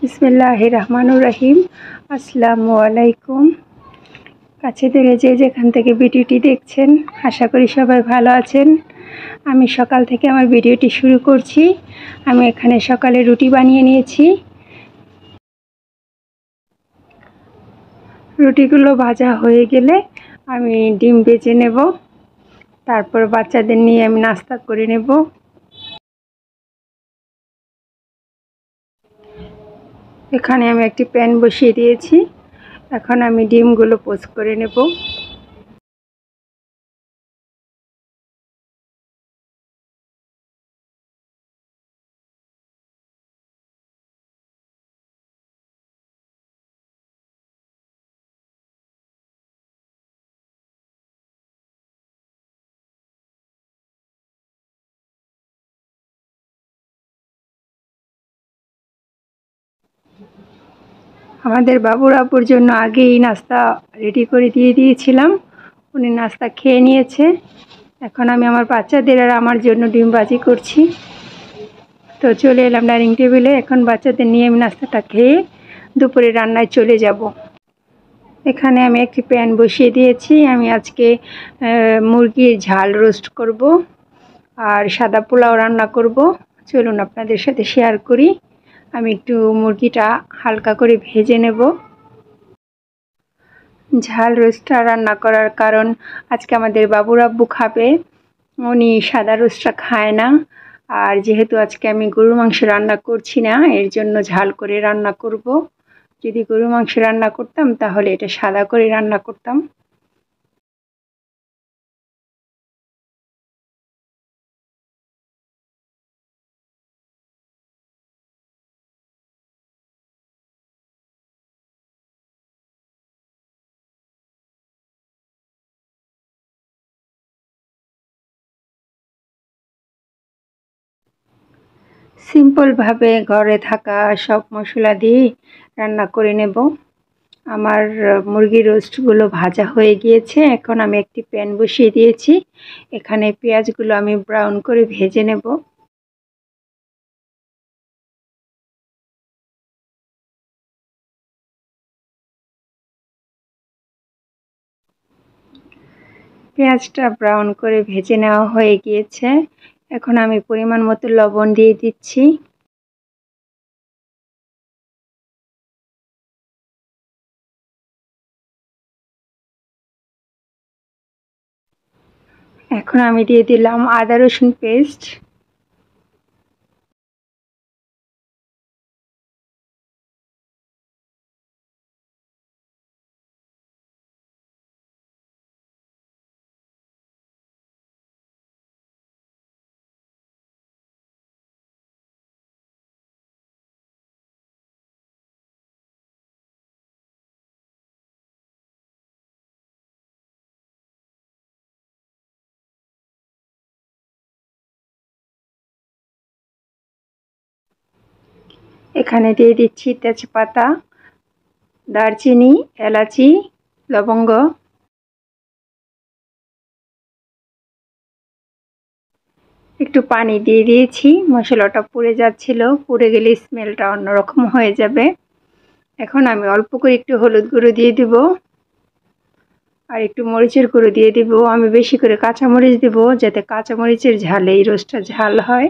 বিসমিল্লাহির রহমানুর রহিম। আসসালামু আলাইকুম। কাছে দূরে যে যেখান থেকে ভিডিওটি দেখছেন, আশা করি সবাই ভালো আছেন। আমি সকাল থেকে আমার ভিডিওটি শুরু করছি। আমি এখানে সকালে রুটি বানিয়ে নিয়েছি। রুটিগুলো ভাজা হয়ে গেলে আমি ডিম ভেজে নেব, তারপর বাচ্চাদের নিয়ে আমি নাস্তা করে নেব। এখানে আমি একটি প্যান বসিয়ে দিয়েছি। এখন আমি ডিমগুলো পোস্ট করে নেব। আমাদের বাবুর আব্বুর জন্য আগেই নাস্তা রেডি করে দিয়ে দিয়েছিলাম। উনি নাস্তা খেয়ে নিয়েছে। এখন আমি আমার বাচ্চাদের আর আমার জন্য ডিম ভাজি করছি। তো চলে এলাম ডাইনিং টেবিলে। এখন বাচ্চাদের নিয়ে আমি নাস্তাটা খেয়ে দুপুরে রান্নায় চলে যাব। এখানে আমি একটি প্যান বসিয়ে দিয়েছি। আমি আজকে মুরগির ঝাল রোস্ট করব আর সাদা পোলাও রান্না করব। চলুন আপনাদের সাথে শেয়ার করি। আমি একটু মুরগিটা হালকা করে ভেজে নেব। ঝাল রোস্টটা রান্না করার কারণ, আজকে আমাদের বাবুর আব্বু খাবে, উনি সাদা রোস্টটা খায় না। আর যেহেতু আজকে আমি গরুর মাংস রান্না করছি না, এর জন্য ঝাল করে রান্না করব। যদি গরুর মাংস রান্না করতাম তাহলে এটা সাদা করে রান্না করতাম। সিম্পলভাবে ঘরে থাকা সব মশলা দিয়ে রান্না করে নেব। আমার মুরগির রোস্টগুলো ভাজা হয়ে গিয়েছে। এখন আমি একটি প্যান বসিয়ে দিয়েছি। এখানে পেঁয়াজগুলো আমি ব্রাউন করে ভেজে নেব। পেঁয়াজটা ব্রাউন করে ভেজে নেওয়া হয়ে গিয়েছে। এখন আমি পরিমাণ মতো লবণ দিয়ে দিচ্ছি। এখন আমি দিয়ে দিলাম আদা রসুন পেস্ট। এখানে দিয়ে দিচ্ছি তেজপাতা, দারচিনি, এলাচি, লবঙ্গ। একটু পানি দিয়ে দিয়েছি, মশলাটা পুড়ে যাচ্ছিল, পুড়ে গেলে স্মেলটা অন্যরকম হয়ে যাবে। এখন আমি অল্প করে একটু হলুদ গুঁড়ো দিয়ে দিব আর একটু মরিচের গুঁড়ো দিয়ে দিব। আমি বেশি করে কাঁচামরিচ দিব, যাতে কাঁচামরিচের ঝালে এই রোস্টটা ঝাল হয়।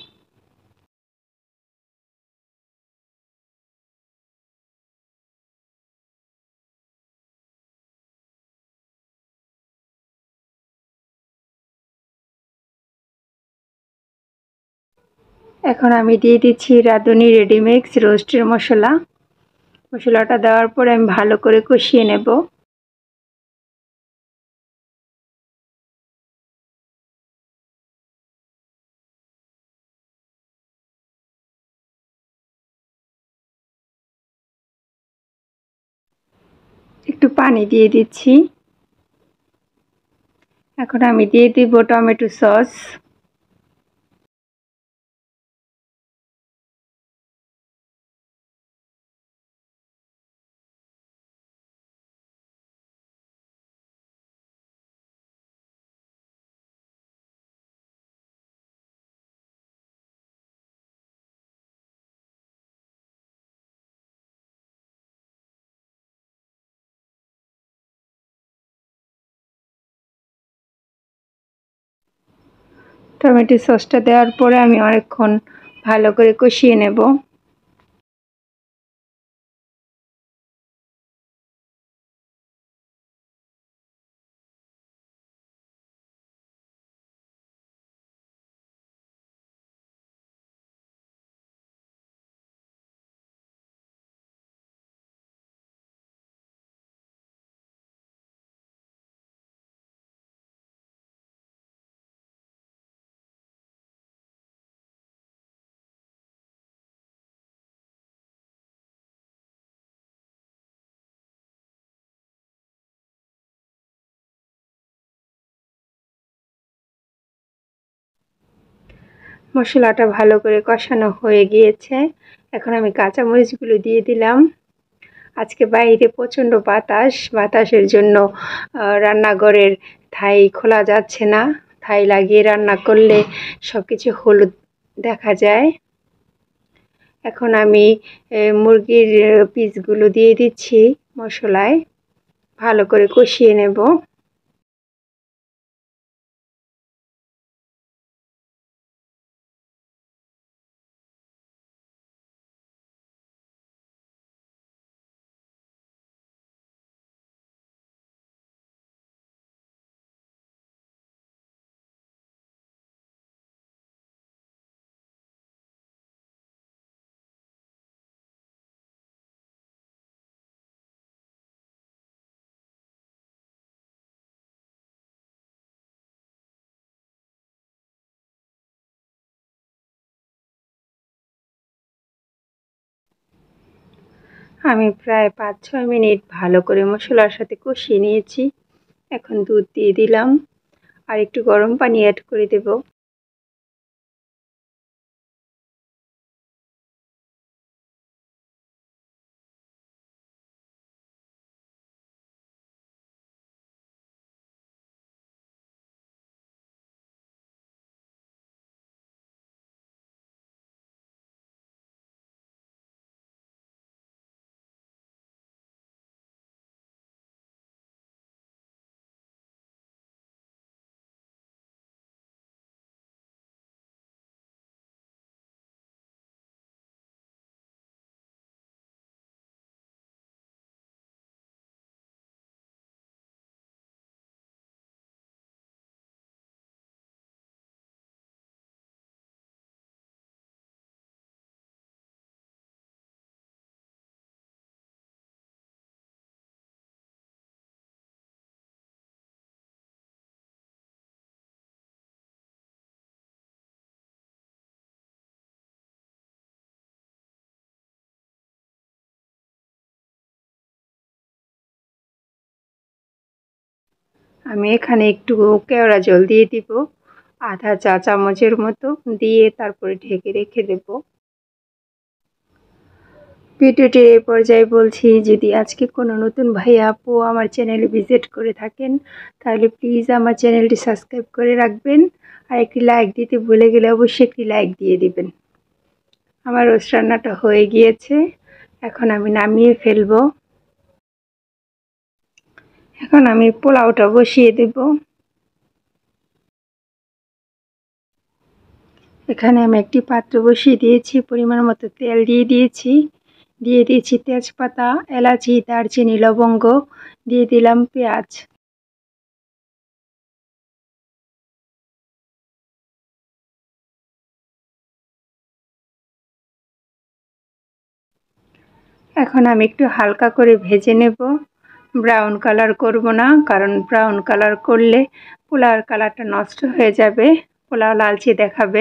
এখন আমি দিয়ে দিচ্ছি রাঁধুনি রেডিমিক্স রোস্টের মশলা। মশলাটা দেওয়ার পরে আমি ভালো করে কষিয়ে নেব। একটু পানি দিয়ে দিচ্ছি। এখন আমি দিয়ে দিব টমেটো সস। টমেটো সসটা দেওয়ার পরে আমি অনেকক্ষণ ভালো করে কষিয়ে নেব। মশলাটা ভালো করে কষানো হয়ে গিয়েছে। এখন আমি কাঁচামরিচগুলো দিয়ে দিলাম। আজকে বাইরে প্রচণ্ড বাতাসের জন্য রান্নাঘরের থাই খোলা যাচ্ছে না। থাই লাগিয়ে রান্না করলে সব কিছু হলুদ দেখা যায়। এখন আমি মুরগির পিসগুলো দিয়ে দিচ্ছি মশলায়, ভালো করে কষিয়ে নেব। আমি প্রায় 5-6 মিনিট ভালো করে মশলার সাথে কষিয়ে নিয়েছি। এখন দুধ দিয়ে দিলাম আর একটু গরম পানি অ্যাড করে দেব। আমি এখানে একটু কেওড়া জল দিয়ে দিব, আধা চা চামচের মতো দিয়ে তারপরে ঢেকে রেখে দেব। ভিডিওটির এই পর্যায়ে বলছি, যদি আজকে কোনো নতুন ভাই আপু আমার চ্যানেলে ভিজিট করে থাকেন তাহলে প্লিজ আমার চ্যানেলটি সাবস্ক্রাইব করে রাখবেন, আর একটি লাইক দিতে ভুলে গেলে অবশ্যই একটি লাইক দিয়ে দিবেন। আমার রোস্ট রান্নাটা হয়ে গিয়েছে, এখন আমি নামিয়ে ফেলবো। এখন আমি পোলাওটা বসিয়ে দেব। এখানে আমি একটি পাত্র বসিয়ে দিয়েছি, পরিমাণ মতো তেল দিয়ে দিয়েছি তেজপাতা, এলাচি, দারচিনি, লবঙ্গ, দিয়ে দিলাম পেঁয়াজ। এখন আমি একটু হালকা করে ভেজে নেব, ব্রাউন কালার করব না, কারণ ব্রাউন কালার করলে পোলাওর কালারটা নষ্ট হয়ে যাবে, পোলাও লালচে দেখাবে।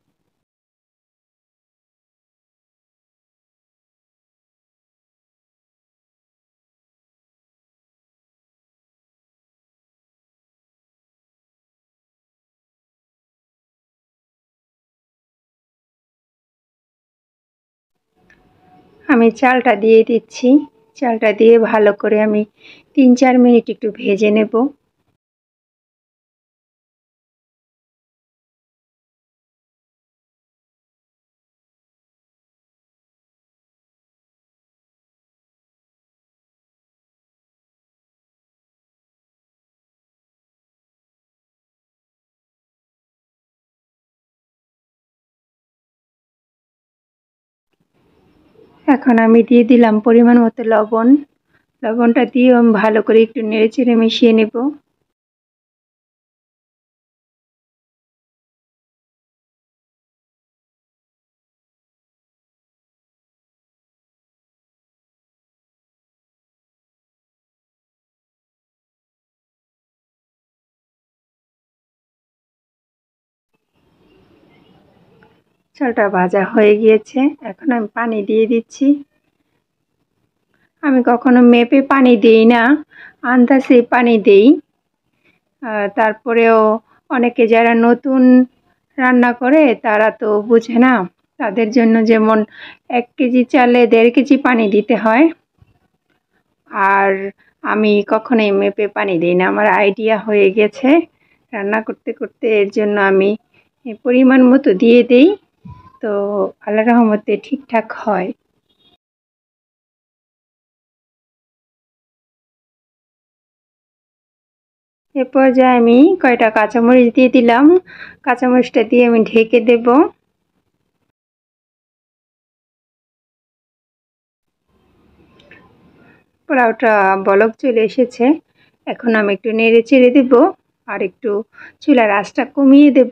আমি চালটা দিয়ে দিচ্ছি, চালটা দিয়ে ভালো করে আমি 3-4 মিনিট একটু ভেজে নেব। এখন আমি দিয়ে দিলাম পরিমাণ মতো লবণ। লবণটা দিয়ে আমি ভালো করে একটু নেড়েচেড়ে মিশিয়ে নেব। চালটা ভাজা হয়ে গিয়েছে, এখন আমি পানি দিয়ে দিচ্ছি। আমি কখনো মেপে পানি দিই না, আন্দাজে পানি দেই। তারপরেও অনেকে যারা নতুন রান্না করে তারা তো বুঝে না, তাদের জন্য যেমন 1 কেজি চালে 1.5 কেজি পানি দিতে হয়। আর আমি কখনোই মেপে পানি দিই না, আমার আইডিয়া হয়ে গেছে রান্না করতে করতে, এর জন্য আমি পরিমাণ মতো দিয়ে দিই। তো আল্লাহর রহমতে ঠিকঠাক হয়। এ পর্যায়ে আমি কয়টা কাঁচামরিচ দিয়ে দিলাম। কাঁচামরিচটা দিয়ে আমি ঢেকে দেব। পোলাওটা বলক চলে এসেছে, এখন আমি একটু নেড়ে চেড়ে দেব আর একটু চুলার আঁচটা কমিয়ে দেব।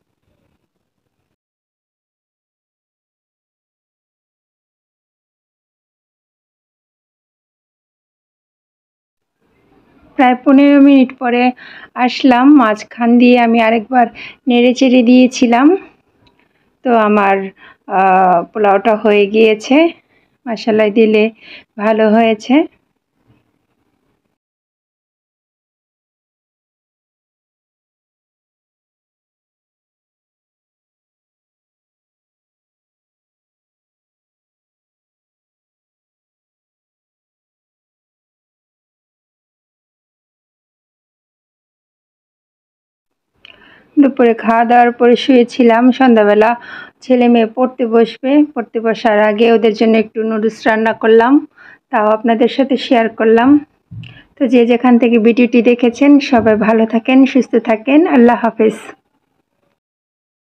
প্রায় 15 মিনিট পরে আসলাম, মাঝখান দিয়ে আমি আরেকবার নেড়ে চেড়ে দিয়েছিলাম। তো আমার পোলাওটা হয়ে গিয়েছে, মাশাআল্লাহ দিলে ভালো হয়েছে। দুপুরে খাওয়া দাওয়ার পরে শুয়েছিলাম, সন্ধ্যাবেলা ছেলে মেয়ে পড়তে বসবে, পড়তে বসার আগে ওদের জন্য একটু নুডলস রান্না করলাম, তাও আপনাদের সাথে শেয়ার করলাম। তো যে যেখান থেকে ভিডিওটি দেখেছেন সবাই ভালো থাকেন, সুস্থ থাকেন, আল্লাহ হাফেজ।